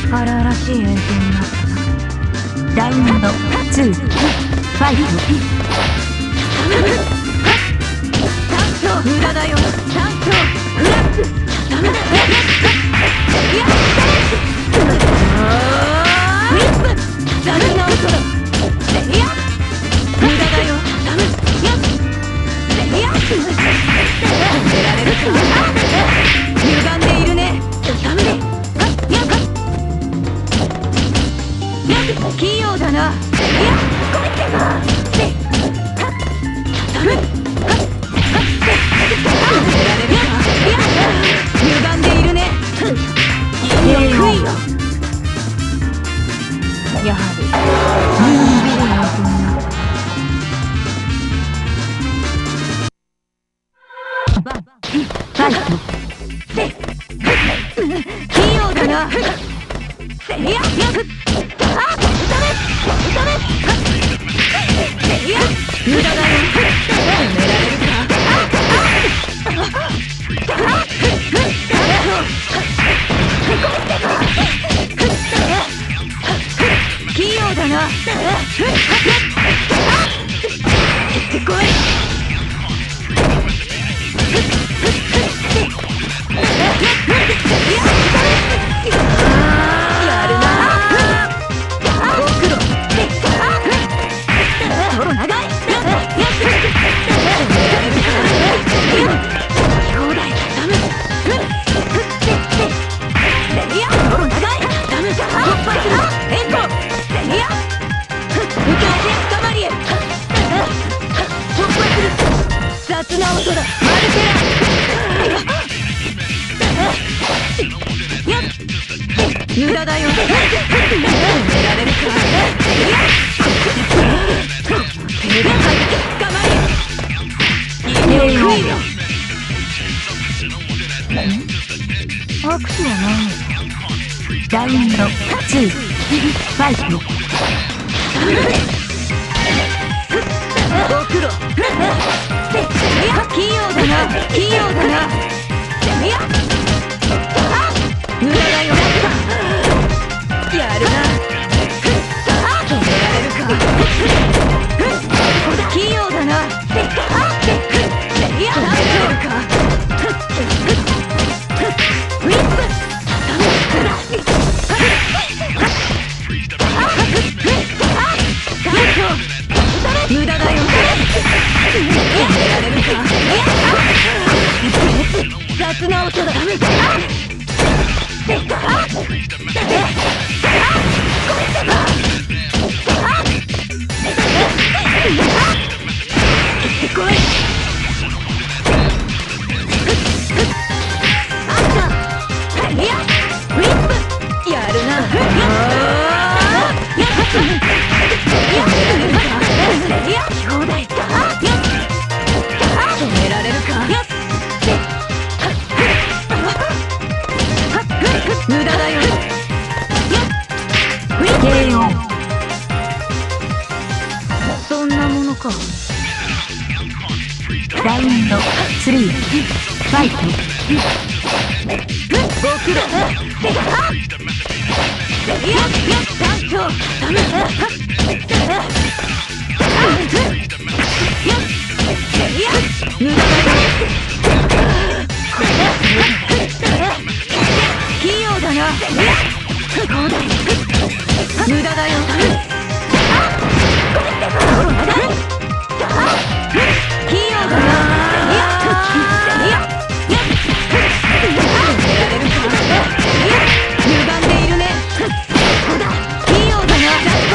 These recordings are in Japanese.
荒々しい演奏になったな。ラウンド2ファイト。無駄だよ。ダメだ。いやウィップダメな音だ。いや無駄だよ。ダメ。いや止められるか。歪んでいるね。ダメで。器用だな。いやこれってばダメ。止められるか。いや歪んでいるね。いいよ食いよ。やはりのんびりな音になった。バンファイト。器用だな。いや無駄だよ。止められるか。器用だな。ってこい。やるな。雑な音だ。マルセラ無駄だよ。止められるか。手で入って捕まえ。いいよ食いよ。アクシはないのか。ラウンド2ファイト。ご苦労。器用だな。器用だな。いや無駄だよ。やるな。止められるか。器用だな。いや止められるか。ウィップ無駄だよ。止められるか。雑な音だ。そんなものか。ラウンド3ファイト。ご苦労。いや団長ダメ。無駄だよ。器用だな。無駄だよ。器用だな。歪んでいるね。器用だな。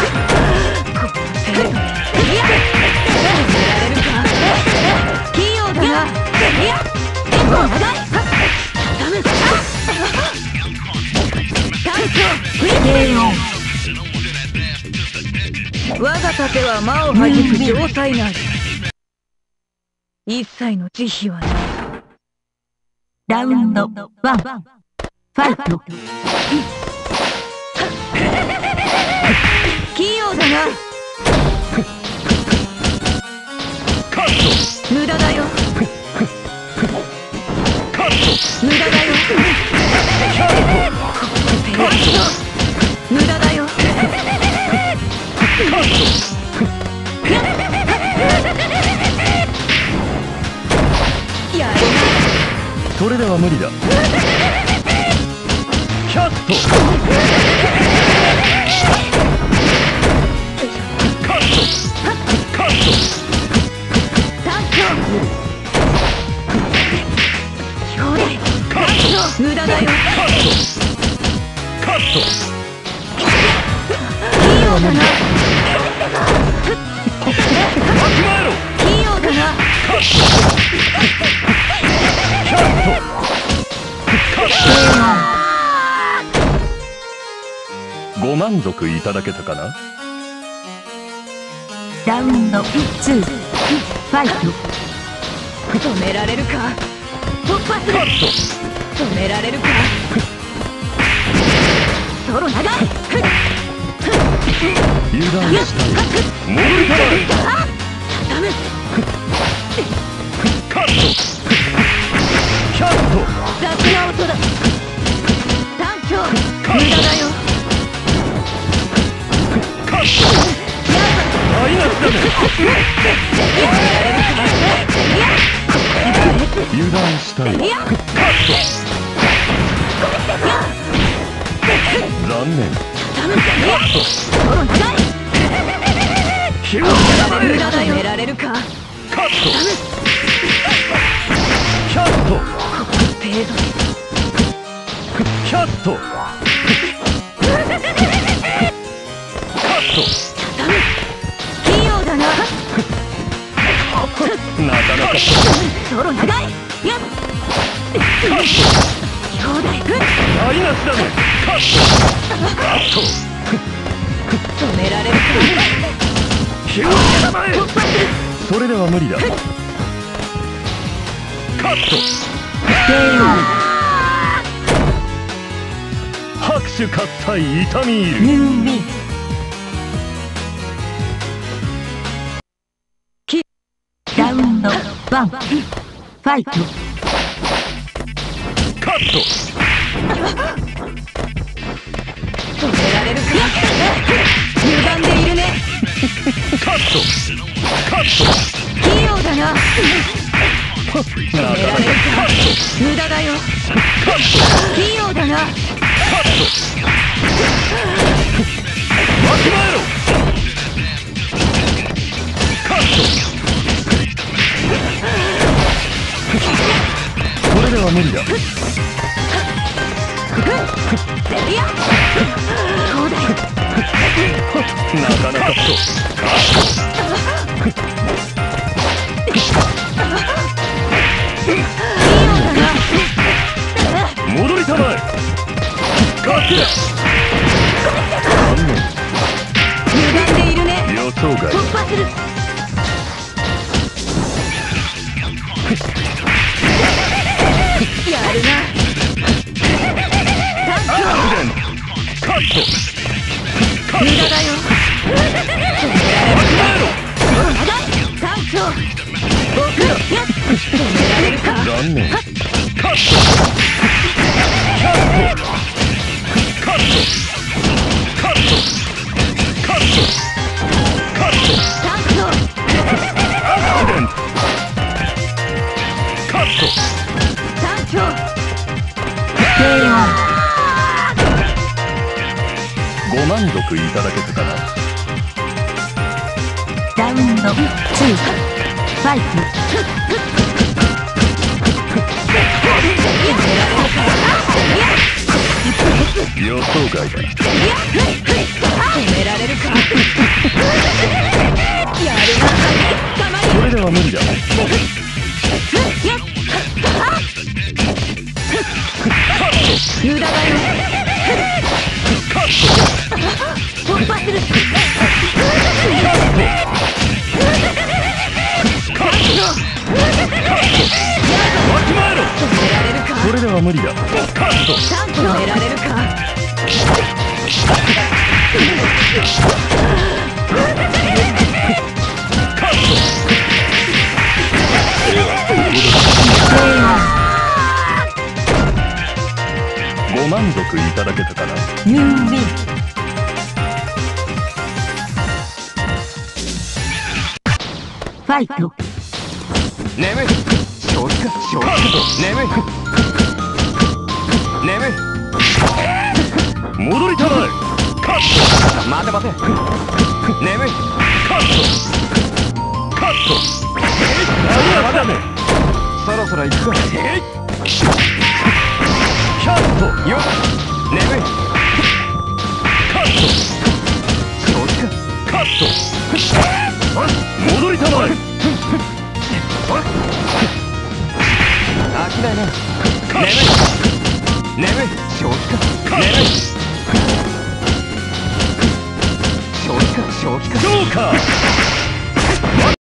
器用だな。我が盾は魔を弾く状態なり。一切の慈悲はない。 ラウンド1ファイト。 器用だな。無駄だよ。無駄だよ。 カットカットカット無駄だよ。 カット器用だな。 わきまえろ。 器用だな。 カットカットご満足いただけたかな。 ラウンド2、ファイト。 止められるか。突破する。止められるか。ソロ長い。 油断したい。戻りたまえ。 ダメ。 カットキャット雑な音だ。単調。無駄だよ。 カットマイナスだね。油断したい。カット残念。 ソロ長い。 無無駄だよ。止められるか。 カットキャット程度キャットカット器用だな。 なかなかソロ長い。やっ。兄弟。 マイナスだね。カット止められるか。 それでは無理だ。カット拍手喝采痛み入る。 ニューウィン。ラウンド1、ファイト。 カット止められるか。歪んでいるね。 カットカット器用だな。止められるか。無駄だよ。器用だな。 カットわきまえろ。カットこれでは無理だ。 いや。兄弟。 なかなか戻りたまえ。カット歪んでいるね。 予想外。 突破する。やるな。 カットカット無駄だよ。単調。僕のやっ。止められるか。 残念。カットキャットカットカットカットカット単調。 アクシデントカット単調。 ご満足いただけたかな。 ラウンド2、ファイト。 予想外だ。 止められるか。やるな。 それでは無理だ。 無駄だよ。 カット突破する。 カットわきまえろ。 止められるか。 それでは無理だ。カット止められるか。 カットご満足いただけたかな。 ニューウィン。ファイト。 眠い正気か正気か眠い眠い戻りたまえ。カット。 待て待て。眠い。 カット。カット。まだね。 そろそろ行くか。 キャット。 よっ。眠い。 カット。 正気か。 カット。戻りたまえ。 飽きないな。 カッ眠い。眠い。正気か。 ト。 眠い。正気か。正気か。 ジョーカー。